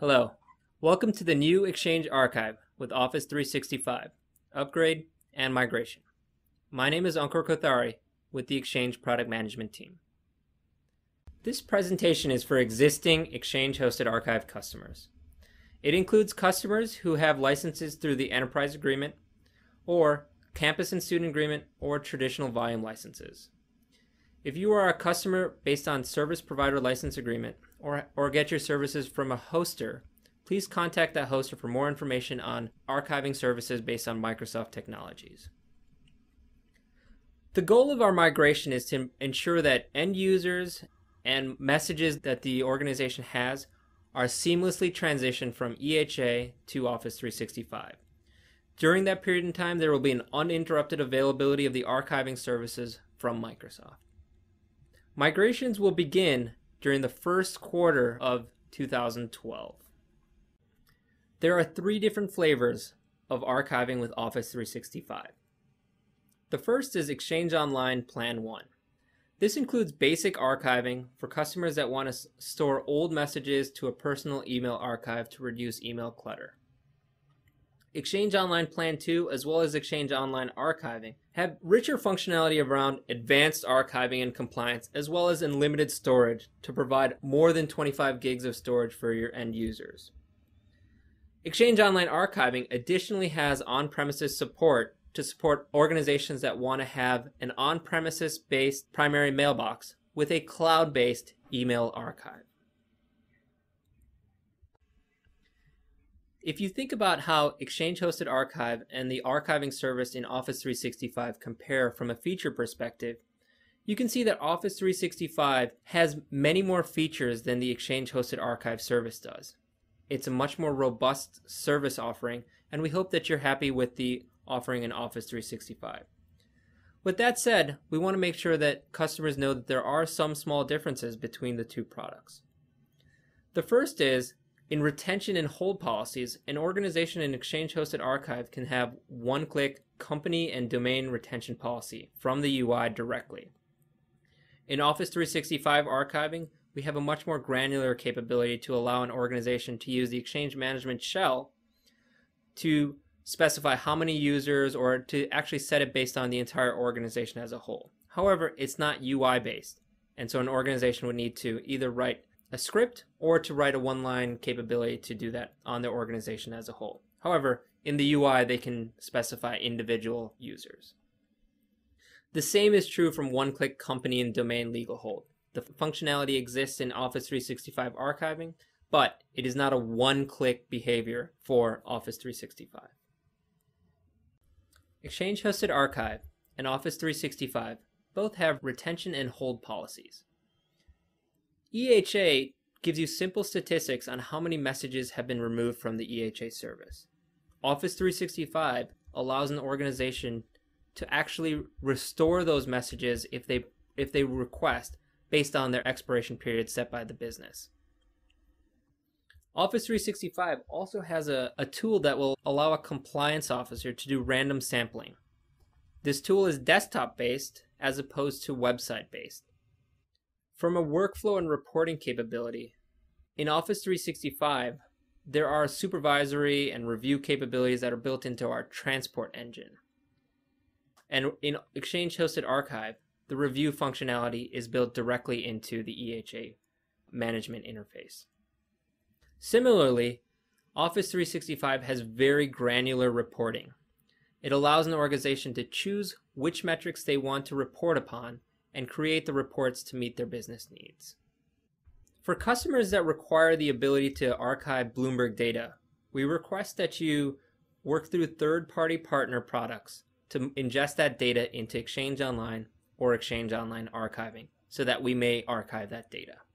Hello, welcome to the new Exchange Archive with Office 365, Upgrade and Migration. My name is Ankur Kothari with the Exchange Product Management Team. This presentation is for existing Exchange-hosted archive customers. It includes customers who have licenses through the Enterprise Agreement, or Campus and Student Agreement, or traditional volume licenses. If you are a customer based on Service Provider License Agreement, or get your services from a hoster, please contact that hoster for more information on archiving services based on Microsoft technologies. The goal of our migration is to ensure that end users and messages that the organization has are seamlessly transitioned from EHA to Office 365. During that period in time, there will be an uninterrupted availability of the archiving services from Microsoft. Migrations will begin during the first quarter of 2012. There are 3 different flavors of archiving with Office 365. The first is Exchange Online Plan 1. This includes basic archiving for customers that want to store old messages to a personal email archive to reduce email clutter. Exchange Online Plan 2, as well as Exchange Online Archiving, have richer functionality around advanced archiving and compliance, as well as unlimited storage to provide more than 25 gigs of storage for your end users. Exchange Online Archiving additionally has on-premises support to support organizations that want to have an on-premises based primary mailbox with a cloud-based email archive. If you think about how Exchange-hosted archive and the archiving service in Office 365 compare from a feature perspective, you can see that Office 365 has many more features than the Exchange-hosted archive service does. It's a much more robust service offering, and we hope that you're happy with the offering in Office 365. With that said, we want to make sure that customers know that there are some small differences between the two products. The first is, in retention and hold policies, an organization in Exchange-hosted archive can have one-click company and domain retention policy from the UI directly. In Office 365 archiving, we have a much more granular capability to allow an organization to use the Exchange Management Shell to specify how many users, or to actually set it based on the entire organization as a whole. However, it's not UI based, and so an organization would need to either write a script or to write a one-line capability to do that on their organization as a whole. However, in the UI, they can specify individual users. The same is true from one-click company and domain legal hold. The functionality exists in Office 365 archiving, but it is not a one-click behavior for Office 365. Exchange-hosted archive and Office 365 both have retention and hold policies. EHA gives you simple statistics on how many messages have been removed from the EHA service. Office 365 allows an organization to actually restore those messages if they request, based on their expiration period set by the business. Office 365 also has a tool that will allow a compliance officer to do random sampling. This tool is desktop-based as opposed to website-based. From a workflow and reporting capability, in Office 365, there are supervisory and review capabilities that are built into our transport engine. And in Exchange-hosted archive, the review functionality is built directly into the EHA management interface. Similarly, Office 365 has very granular reporting. It allows an organization to choose which metrics they want to report upon and create the reports to meet their business needs. For customers that require the ability to archive Bloomberg data, we request that you work through third-party partner products to ingest that data into Exchange Online or Exchange Online Archiving so that we may archive that data.